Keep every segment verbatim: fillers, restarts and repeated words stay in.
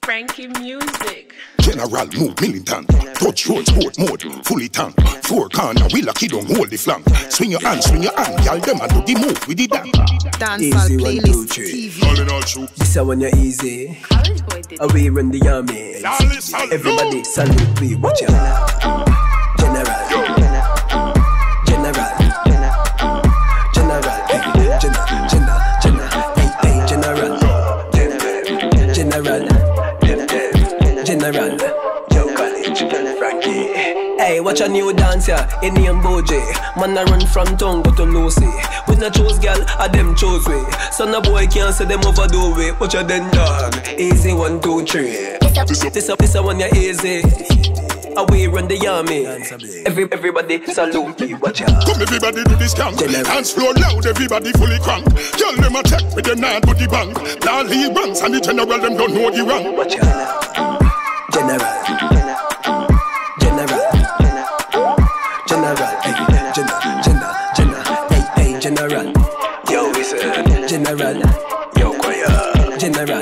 Frankie music. General move militant, touch road sport mode, fully tank. Four corner, we lucky don't hold the flank. Swing your hand, swing your hand, y'all them and do the move with the dance. Dancehall playlist T V. All in all true. This is when you're easy. Away run the army. Everybody salute me, watch out. General. General. General. General. General. Hey, hey, General. General. General. Yo, college. Frankie. Hey, watch a new dance here. In name Boii. Man I run from town go to Lucy. We not choose girl, a them chose way. Son a boy can't say them overdo way. Watch a then dog. Easy one, two, three. This up, this a one ya easy. Away run the army. Every everybody salute me. Watch out. Come everybody do this count. Dance floor loud, everybody fully crank. Girl them a check with the nine to the bank. Laalee banks and the general them don't know the rank. Watch out. General. General. General. Hey, general. General. General. Hey, hey, general. Yo, we say general. Yo, choir. General.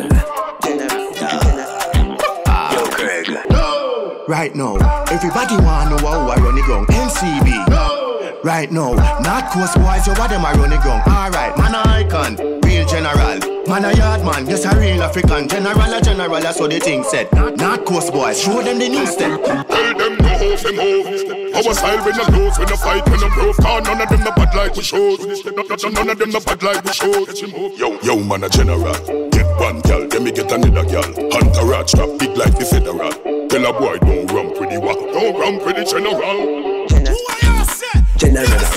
Yo, Craig. Right now, everybody wanna know how I run it ground. N C B. Right now, not coast boys, you what them I run it ground. Alright, man a icon, real general. Man a yard man, just a real African. General a general, that's what they think said. Not coast boys, show them the new step. Tell them no how them move. Our style when you lose, when you fight, when you prove. Cause none of them no bad like we show. None of them no bad like we show. Yo, yo man a general. Get one girl, then me get another girl. Hunter rat strap big like the federal. Tell a boy don't run pretty walk, don't run pretty general. General. General.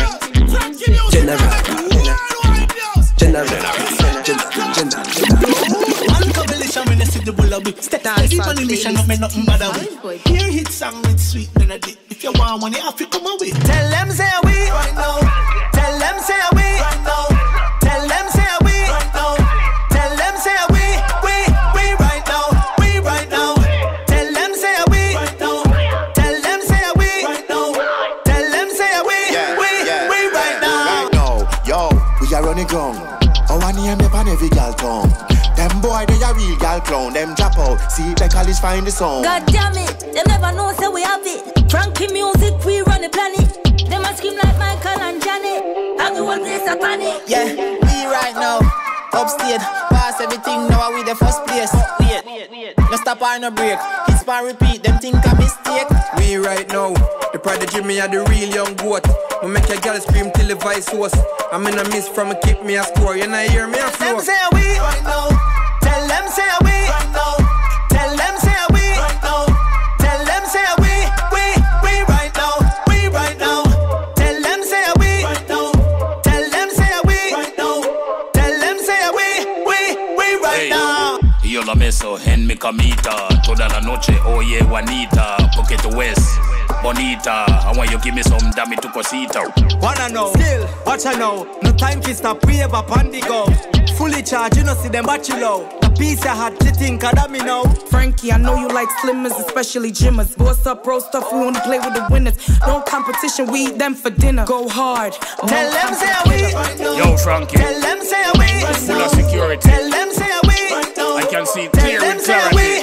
General. General. General. One combination when I see the bull of it. Step down, the combination of me nothing but a week. Here hit song with sweet melody. If you want money, have to come away. Tell them say we right now. Tell them say we right now. Tell them say we right now. Tell them say we we we right now. We right now. Tell them say we right now. Tell them say we right now. Tell them say we we we right now. Right now, yo, we are running ground. Oh, one name up on every girl tongue. Them boy, they a real girl clown. Them drop out, see the college find the song. God damn it, them never know say we have it. Frankie music, we run the planet. Them a scream like Michael and Janet. And we want this satanic. Yeah, we right now. Upstate, pass everything, now we the first place. Wait, no stop or no break. Hits and repeat, them think a mistake. We right now, the prodigy me are the real young goat. We make a girl scream till the vice host. I'm in a miss from a keep me a score. You know hear me a flow. Them say we right now. Tell them say we right now. Tell them say we right now. Tell them say we we we right now. We right now. Tell them say we right now. Tell them say we right now. Tell them say we we we right now. Yo la meso en mi camita. Toda la noche oye Juanita. Pocket West. Bonita, I want you give me some damn it to cosita. Wanna know, still, watch I know. No time to stop, we have a pandy go. Fully charged, you know see them batch you low. The piece I had, you think I me know. Frankie, I know you like slimmers, especially gymmers. Boss up, roast stuff, we wanna play with the winners. No competition, we eat them for dinner. Go hard. Tell them say we. Yo, Frankie. Tell them say we. Full of security. Tell them say we. I can see clear and clarity.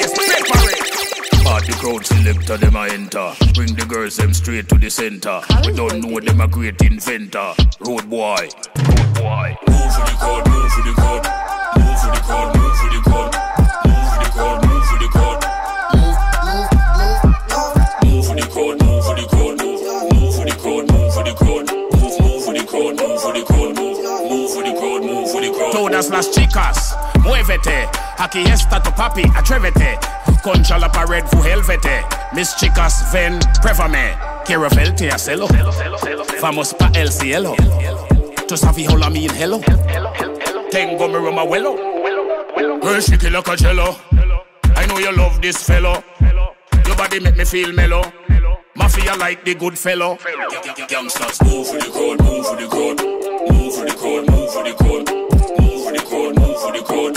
Part the crowd selector, them a enter. Bring the girls them straight to the center. We don't know them a great inventor. Road boy, road boy. Move for the crowd, move for the crowd. Move for the crowd, move for the crowd. Move for the crowd, move for the crowd. Move, move, move, move. Move for the crowd, move for the crowd. Move for the crowd, move for the crowd. Move, move for the crowd, move for the crowd. Move, move for the crowd, move for the crowd. Todas las chicas, muévete. Aquí está tu papi, atrévete. Concha la pared fu helvete. Mis chicas ven, pruébame. Quiero verte, hacelo. Vamos pa el cielo. Tú sabes hola mi hello. Tengo mi rum abuelo. Hey, shake it like a jello. I know you love this fellow. Your body make me feel mellow. Mafia like the good fellow. Gangsters move for the crowd, move for the crowd. Move for the crowd, move for the crowd. Move for the crowd, move for the crowd.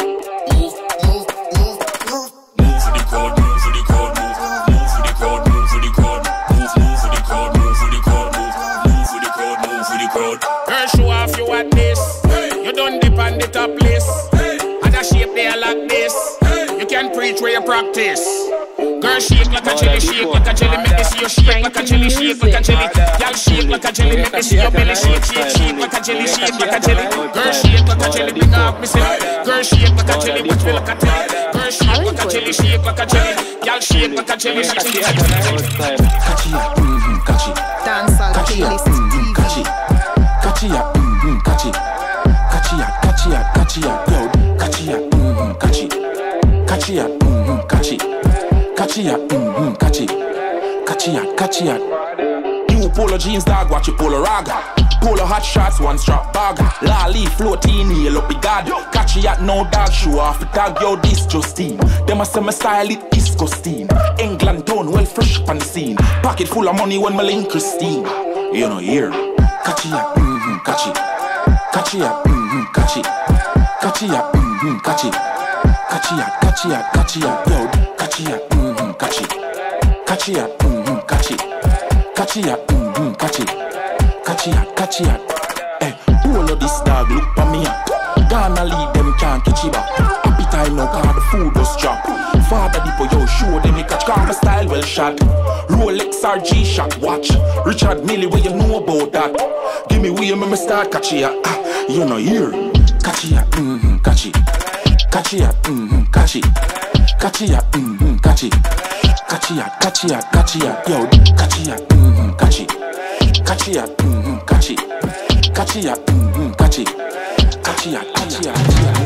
Show off you at this. Hey. You don't dip on the top list. Hey. And a shape there like this. Hey. You can preach where you practice. Girl, shake like a jelly, shake like a jelly, make me see you shake like a jelly, shake like a jelly. Y'all shake like a jelly, make me see your belly shake, shake, shake like a jelly, shake like a jelly. Girl, shake like a jelly, bring up me silly. Girl, shake like a jelly, watch me like a telly. Girl, shake like a jelly, shake like a jelly. Y'all shake like a jelly, shake, shake, shake. Catchy, mm-hmm, catchy. Dancehall playlist T V. Catchy, catchy, mm-hmm, catchy. Catchy, catchy, catchy, yo, catchy, mm-hmm, catchy. Catchy, mm-hmm, catchy. Catchy, mm-hmm, catchy. Catchy, catchy. You polo jeans, dog, watch you polo raga. Polo hot shots, one strap bag. Laalee, floating, heel up the god. Catchy at no dog, show off the tag, yo, this Justine. Them a say my style, it disgusting. England town, well fresh on the scene. Pocket full of money when my link Christine. You know, here. Catchy, mm-hmm, catchy. Catchy, mm-hmm, catchy. Catchy, mm-hmm, catchy. Catchy, catchy, catchy, yo, catchy, mm-hmm, catchy. Catchy, mm-hmm, catchy. Catchy, mm-hmm, catchy. Catchy, catchy, eh, all of this dog look for me. Gonna lead them, can't catch it back. Happy time now, cause the food just drop. Father Dippo, yo, show them me catch, cause my style well shot. Rolex or G-Shock watch. Richard Millie, what you know about that? Give me way, me start catchy, ah, you know here. Catchy, mm-hmm, catchy. Catchy, mm-hmm, catchy. Catchy, mm-hmm, catchy. Catchy, catchy, catchy, yo, catchy, mm-hmm, catchy. Catchy, mm-hmm, catchy. Catchy, mm-hmm, catchy. Catchy, catchy, catchy.